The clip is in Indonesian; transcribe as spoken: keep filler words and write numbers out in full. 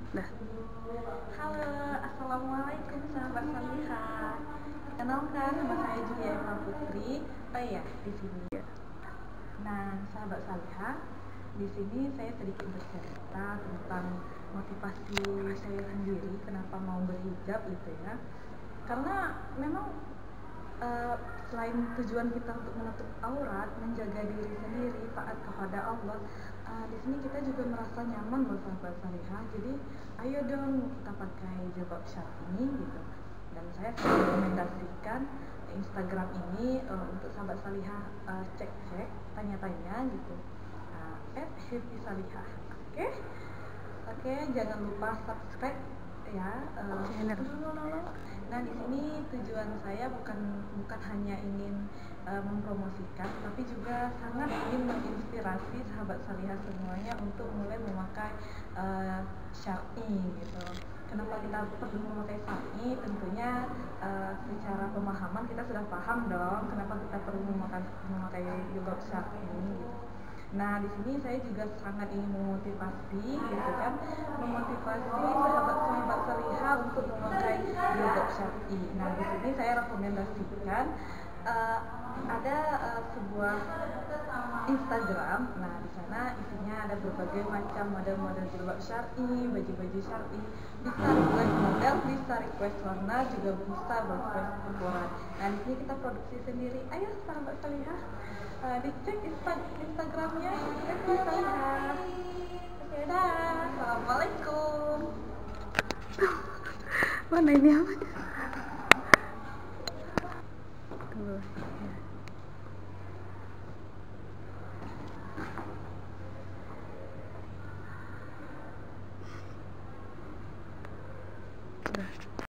Dah. Halo, assalamualaikum sahabat Salihah. Kenalkan, nama saya Julia Eva Putri. Oh iya, di sini. Nah, sahabat Salihah, di sini saya sedikit bercerita tentang motivasi saya sendiri kenapa mau berhijab gitu ya. Karena memang uh, selain tujuan kita untuk menutup aurat, menjaga diri sendiri, taat kepada Allah, uh, di sini kita juga merasa nyaman loh sahabat Salihah. Jadi ayo dong kita pakai jilbab syar'i gitu. Dan saya sangat rekomendasikan Instagram ini uh, untuk sahabat Salihah uh, cek-cek, tanya-tanya gitu. Uh, at Happy Salihah. Oke, okay? Oke, okay, jangan lupa subscribe ya. Uh, Nah, di sini tujuan saya bukan bukan hanya ingin uh, mempromosikan, tapi juga sangat ingin menginspirasi sahabat Salihah semuanya untuk mulai memakai uh, syar'i gitu. Kenapa kita perlu memakai syar'i? Tentunya uh, secara pemahaman kita sudah paham dong kenapa kita perlu memakai memakai jilbab syar'i gitu. Nah, di sini saya juga sangat ingin memotivasi gitu kan, memotivasi sahabat-sahabat Salihah untuk memakai jilbab syar'i. Nah, di sini saya rekomendasikan uh, ada uh, sebuah Instagram. Nah, di sana isinya ada berbagai macam model-model jilbab syar'i, baju-baju syar'i. Bisa request model, bisa request warna, juga bisa request ukuran. Nah, di sini kita produksi sendiri. Ayo sahabat Salihah, uh, dicek insta Instagramnya. Happy Salihah. Oke, dah. Assalamualaikum. Mana ini apa?